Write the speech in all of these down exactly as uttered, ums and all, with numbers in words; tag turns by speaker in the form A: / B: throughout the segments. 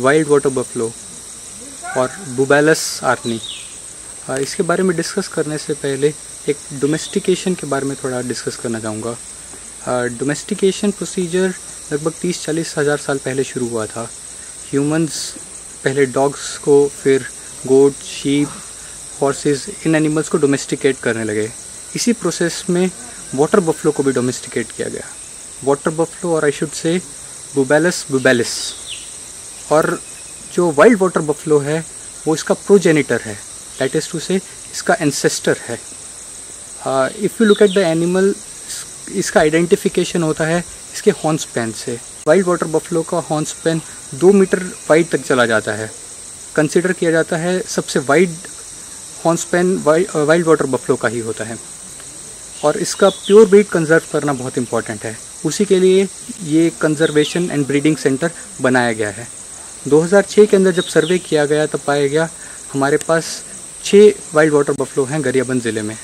A: Wild water buffalo और बुबैलस Arnie. इसके बारे में डिस्कस करने से पहले एक डोमेस्टिकेशन के बारे में थोड़ा डिस्कस करना चाहूँगा। डोमेस्टिकेशन प्रोसीजर लगभग तीस चालीस हज़ार साल पहले शुरू हुआ था। ह्यूमंस पहले डॉग्स को, फिर गोट, शीप, हॉर्सेस, इन एनिमल्स को डोमेस्टिकेट करने लगे। इसी प्रोसेस में वाटर बफलो को भी डोमेस्टिकेट किया गया। वाटर बफलो और आई शुड से बुबैलस बुबैलिस। और जो वाइल्ड वाटर बफलो है वो इसका प्रोजेनिटर है, दैट इज़ टू से इसका एंसेस्टर है। If you look at the animal, इसका आइडेंटिफिकेशन होता है इसके हॉर्न स्पैन से। वाइल्ड वाटर बफलो का हॉर्न स्पैन दो मीटर वाइड तक चला जाता है। कंसिडर किया जाता है सबसे wide horn span wild water buffalo का ही होता है। और इसका प्योर ब्रीड कंजर्व करना बहुत इंपॉर्टेंट है। उसी के लिए ये कंजर्वेशन एंड ब्रीडिंग सेंटर बनाया गया है। दो हज़ार छह के अंदर जब सर्वे किया गया तब पाया गया हमारे पास छः वाइल्ड वाटर बफलो हैं गरियाबंद ज़िले में,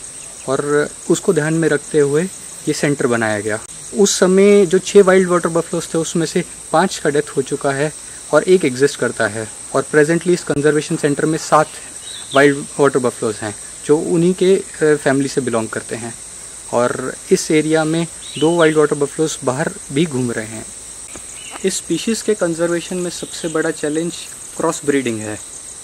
A: और उसको ध्यान में रखते हुए ये सेंटर बनाया गया। उस समय जो छः वाइल्ड वाटर बफलोस थे उसमें से पाँच का डेथ हो चुका है और एक एग्जिस्ट करता है। और प्रेजेंटली इस कंजर्वेशन सेंटर में सात वाइल्ड वाटर बफलोस हैं जो उन्हीं के फैमिली से बिलोंग करते हैं। और इस एरिया में दो वाइल्ड वाटर बफलोस बाहर भी घूम रहे हैं। इस स्पीशीज़ के कंजर्वेशन में सबसे बड़ा चैलेंज क्रॉस ब्रीडिंग है।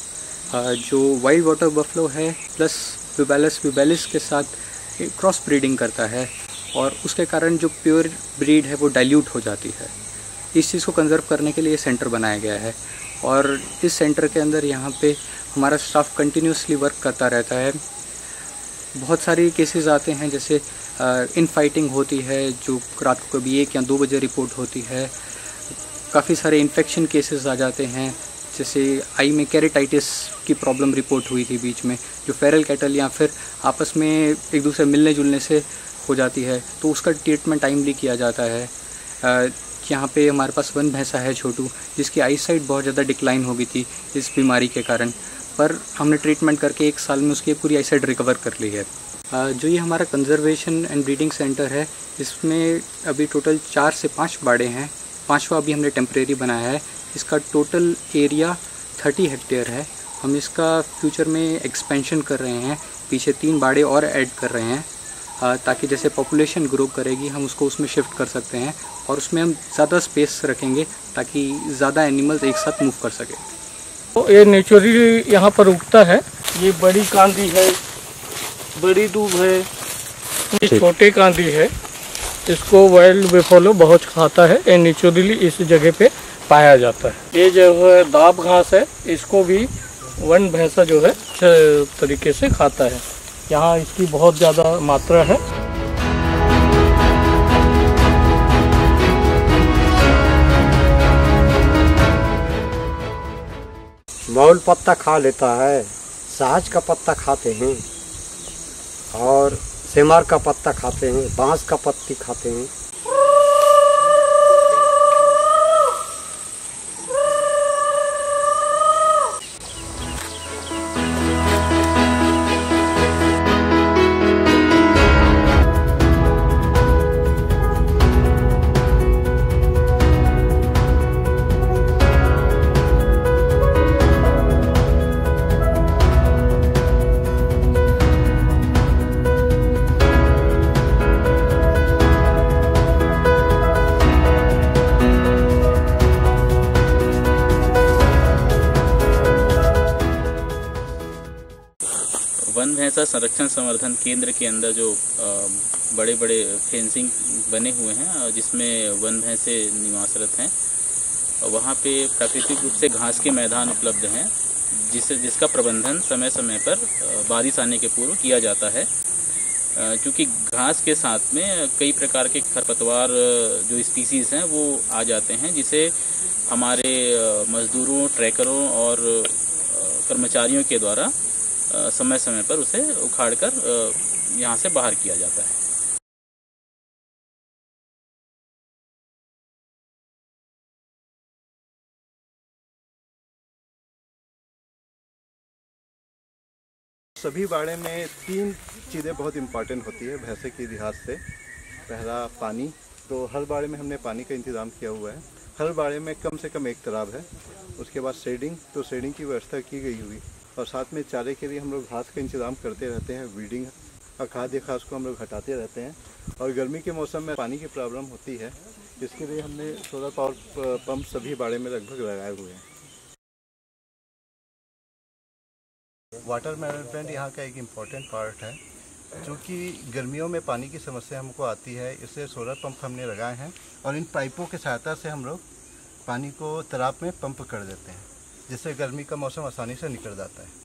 A: जो वाइल्ड वाटर बफलो है प्लस बुबैलस बुबैलिस के साथ क्रॉस ब्रीडिंग करता है और उसके कारण जो प्योर ब्रीड है वो डाइल्यूट हो जाती है। इस चीज़ को कंजर्व करने के लिए सेंटर बनाया गया है और इस सेंटर के अंदर यहाँ पे हमारा स्टाफ कंटिन्यूसली वर्क करता रहता है। बहुत सारे केसेस आते हैं, जैसे इन फाइटिंग होती है जो रात को कभी एक या दो बजे रिपोर्ट होती है। काफ़ी सारे इन्फेक्शन केसेस आ जाते हैं, जैसे आई में कैरेटाइटिस की प्रॉब्लम रिपोर्ट हुई थी बीच में, जो फेरल कैटल या फिर आपस में एक दूसरे मिलने जुलने से हो जाती है, तो उसका ट्रीटमेंट टाइमली किया जाता है। यहाँ पे हमारे पास वन भैंसा है छोटू, जिसकी आई साइट बहुत ज़्यादा डिक्लाइन हो गई थी इस बीमारी के कारण, पर हमने ट्रीटमेंट करके एक साल में उसकी पूरी आई साइट रिकवर कर ली है। जो ये हमारा कंजर्वेशन एंड ब्रीडिंग सेंटर है, इसमें अभी टोटल चार से पाँच बाड़े हैं। पाँचवा अभी हमने टेम्परेरी बनाया है। इसका टोटल एरिया तीस हेक्टेयर है। हम इसका फ्यूचर में एक्सपेंशन कर रहे हैं, पीछे तीन बाड़े और ऐड कर रहे हैं, ताकि जैसे पॉपुलेशन ग्रो करेगी हम उसको उसमें शिफ्ट कर सकते हैं और उसमें हम ज़्यादा स्पेस रखेंगे ताकि ज़्यादा एनिमल्स एक साथ मूव कर सके।
B: तो ये नेचुरली यहाँ पर उगता है। ये बड़ी कांदी है, बड़ी दूब है, ये छोटे कांदी है। इसको वाइल्ड बफलो बहुत खाता है। ये नेचुरली इस जगह पे पाया जाता है। ये जो है दाब घास है, इसको भी वन भैंसा जो है अच्छे तरीके से खाता है। यहाँ इसकी बहुत ज़्यादा मात्रा है।
C: मौल पत्ता खा लेता है, साज का पत्ता खाते हैं और सेमार का पत्ता खाते हैं, बांस का पत्ती खाते हैं।
D: वन भैंसा संरक्षण संवर्धन केंद्र के अंदर जो बड़े बड़े फेंसिंग बने हुए हैं जिसमें वन भैंसे निवासरत हैं, वहाँ पे प्राकृतिक रूप से घास के मैदान उपलब्ध हैं, जिस जिसका प्रबंधन समय समय पर बारिश आने के पूर्व किया जाता है। क्योंकि घास के साथ में कई प्रकार के खरपतवार जो स्पीसीज़ हैं वो आ जाते हैं, जिसे हमारे मजदूरों, ट्रैकरों और कर्मचारियों के द्वारा समय समय पर उसे उखाड़कर यहाँ से बाहर किया जाता है।
E: सभी बाड़े में तीन चीज़ें बहुत इम्पॉर्टेंट होती है भैंसे के लिहाज से। पहला पानी, तो हर बाड़े में हमने पानी का इंतज़ाम किया हुआ है। हर बाड़े में कम से कम एक तालाब है। उसके बाद शेडिंग, तो शेडिंग की व्यवस्था की गई हुई, और साथ में चारे के लिए हम लोग घास का इंतजाम करते रहते हैं, वीडिंग और खाद्य घास को हम लोग हटाते रहते हैं। और गर्मी के मौसम में पानी की प्रॉब्लम होती है, इसके लिए हमने सोलर पावर पंप सभी बाड़े में लगभग लगाए हुए हैं। वाटर मैनेजमेंट यहाँ का एक इम्पॉर्टेंट पार्ट है। क्योंकि गर्मियों में पानी की समस्या हमको आती है, इसलिए सोलर पंप हमने लगाए हैं, और इन पाइपों की सहायता से हम लोग पानी को तालाब में पंप कर देते हैं, जिससे गर्मी का मौसम आसानी से निकल जाता है।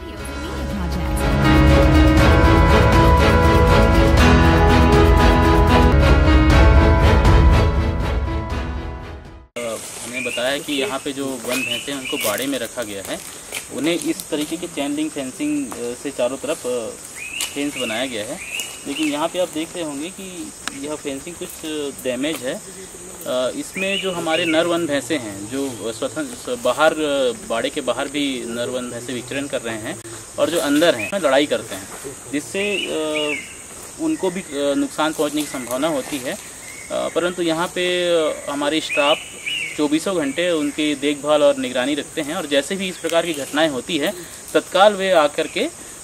D: हमने बताया कि यहाँ पे जो वन भैंसे हैं उनको बाड़े में रखा गया है, उन्हें इस तरीके के चैन लिंक फेंसिंग से चारों तरफ फेंस बनाया गया है। लेकिन यहाँ पे आप देख रहे होंगे कि यह फेंसिंग कुछ डैमेज है। इसमें जो हमारे नर वन भैंसे हैं, जो स्वतंत्र बाहर बाड़े के बाहर भी नर वन भैंसे विचरण कर रहे हैं और जो अंदर हैं लड़ाई करते हैं, जिससे उनको भी नुकसान पहुँचने की संभावना होती है। परंतु यहाँ पे हमारी स्टाफ चौबीसों घंटे उनकी देखभाल और निगरानी रखते हैं, और जैसे भी इस प्रकार की घटनाएं होती है तत्काल वे आकर के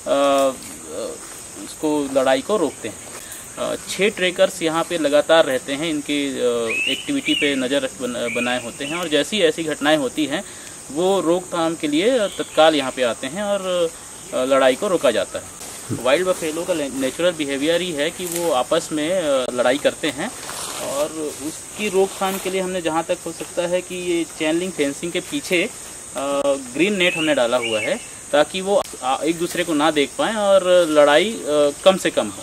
D: उसको लड़ाई को रोकते हैं। छः ट्रैकर्स यहाँ पे लगातार रहते हैं, इनकी एक्टिविटी पे नज़र बनाए होते हैं, और जैसी ऐसी घटनाएं होती हैं वो रोकथाम के लिए तत्काल यहाँ पे आते हैं और लड़ाई को रोका जाता है। वाइल्ड बफेलो का नेचुरल बिहेवियर ही है कि वो आपस में लड़ाई करते हैं, और उसकी रोकथाम के लिए हमने जहाँ तक हो सकता है कि ये चैन लिंक फेंसिंग के पीछे ग्रीन नेट हमने डाला हुआ है, ताकि वो एक दूसरे को ना देख पाएं और लड़ाई कम से कम हो।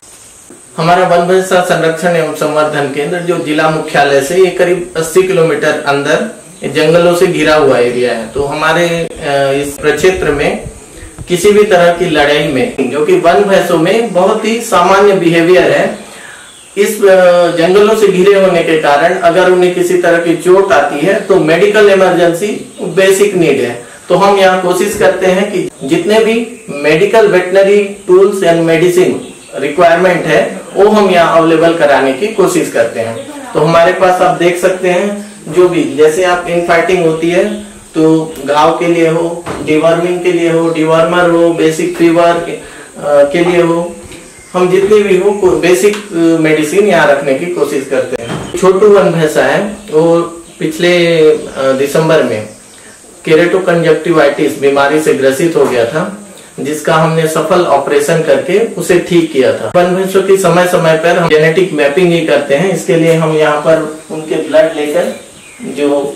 B: हमारा वन भैंसा संरक्षण एवं संवर्धन केंद्र जो जिला मुख्यालय से ये करीब अस्सी किलोमीटर अंदर जंगलों से घिरा हुआ एरिया है, तो हमारे इस प्रक्षेत्र में किसी भी तरह की लड़ाई में, जो कि वन भैंसों में बहुत ही सामान्य बिहेवियर है, इस जंगलों से घिरे होने के कारण अगर उन्हें किसी तरह की चोट आती है तो मेडिकल इमरजेंसी बेसिक नीड है। तो हम यहाँ कोशिश करते हैं कि जितने भी medical veterinary tools and medicine requirement है वो हम यहाँ अवेलेबल कराने की कोशिश करते हैं। तो हमारे पास आप देख सकते हैं, जो भी जैसे आप इनफाइटिंग होती है तो घाव के लिए हो, डिवर्मिंग के लिए हो, डिवर्मर हो, बेसिक फीवर के लिए हो, हम जितनी भी हो बेसिक मेडिसिन यहाँ रखने की कोशिश करते हैं। छोटू वन भैंसा है, वो पिछले दिसंबर में केरेटोकंजक्टिवाइटिस बीमारी से ग्रसित हो गया था, जिसका हमने सफल ऑपरेशन करके उसे ठीक किया था। वन भैंसों की समय समय पर हम जेनेटिक मैपिंग ही करते हैं। इसके लिए हम यहाँ पर उनके ब्लड लेकर, जो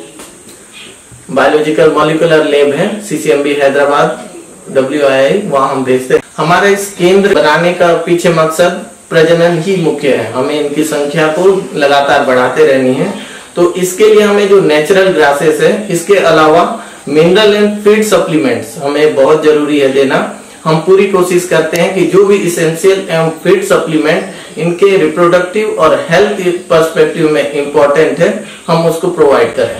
B: बायोलॉजिकल मॉलिक्यूलर लैब है CCMB Hyderabad W I I, वहाँ हम भेजते हैं। हमारा इस केंद्र बनाने का पीछे मकसद प्रजनन ही मुख्य है, हमें इनकी संख्या को लगातार बढ़ाते रहनी है। तो इसके लिए हमें जो नेचुरल ग्रासेस है, इसके अलावा मिनरल एंड फीड सप्लीमेंट्स हमें बहुत जरूरी है देना। हम पूरी कोशिश करते हैं कि जो भी इसेंशियल एवं फीड सप्लीमेंट इनके रिप्रोडक्टिव और हेल्थ पर्सपेक्टिव में इम्पोर्टेंट है, हम उसको प्रोवाइड करें।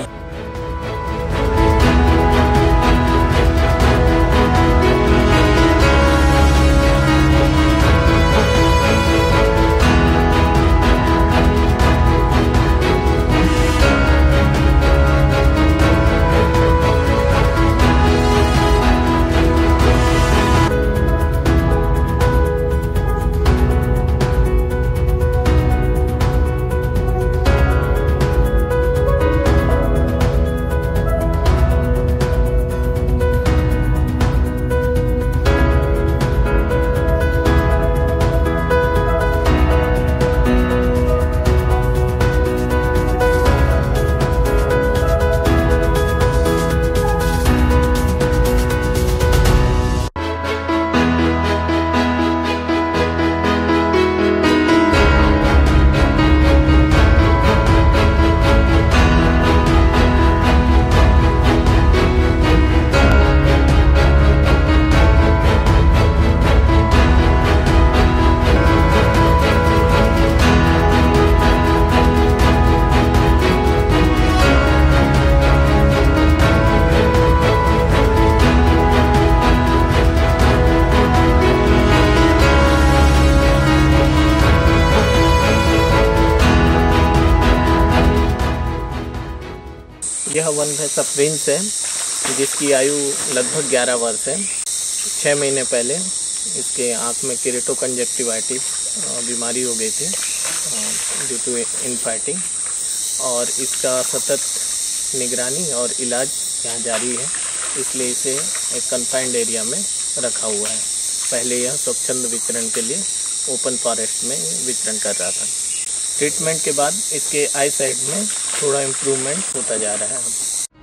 B: यह वन भैंसा प्रिंस है जिसकी आयु लगभग ग्यारह वर्ष है। छः महीने पहले इसके आँख में केरेटोकंजक्टिवाइटिस बीमारी हो गई थी ड्यू टू इनफाइटिंग, और इसका सतत निगरानी और इलाज यहाँ जारी है, इसलिए इसे एक कन्फाइंड एरिया में रखा हुआ है। पहले यह स्वच्छंद विचरण के लिए ओपन फॉरेस्ट में विचरण कर रहा था। ट्रीटमेंट के बाद इसके आई साइड में थोड़ा इम्प्रूवमेंट होता जा रहा है।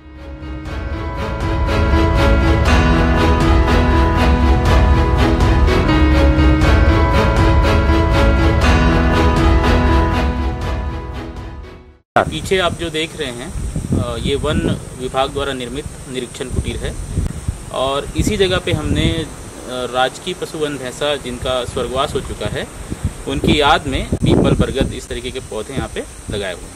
D: पीछे आप जो देख रहे हैं ये वन विभाग द्वारा निर्मित निरीक्षण कुटीर है, और इसी जगह पे हमने राजकीय पशु वन भैंसा जिनका स्वर्गवास हो चुका है उनकी याद में पीपल, बरगद इस तरीके के पौधे यहाँ पे लगाए हुए हैं।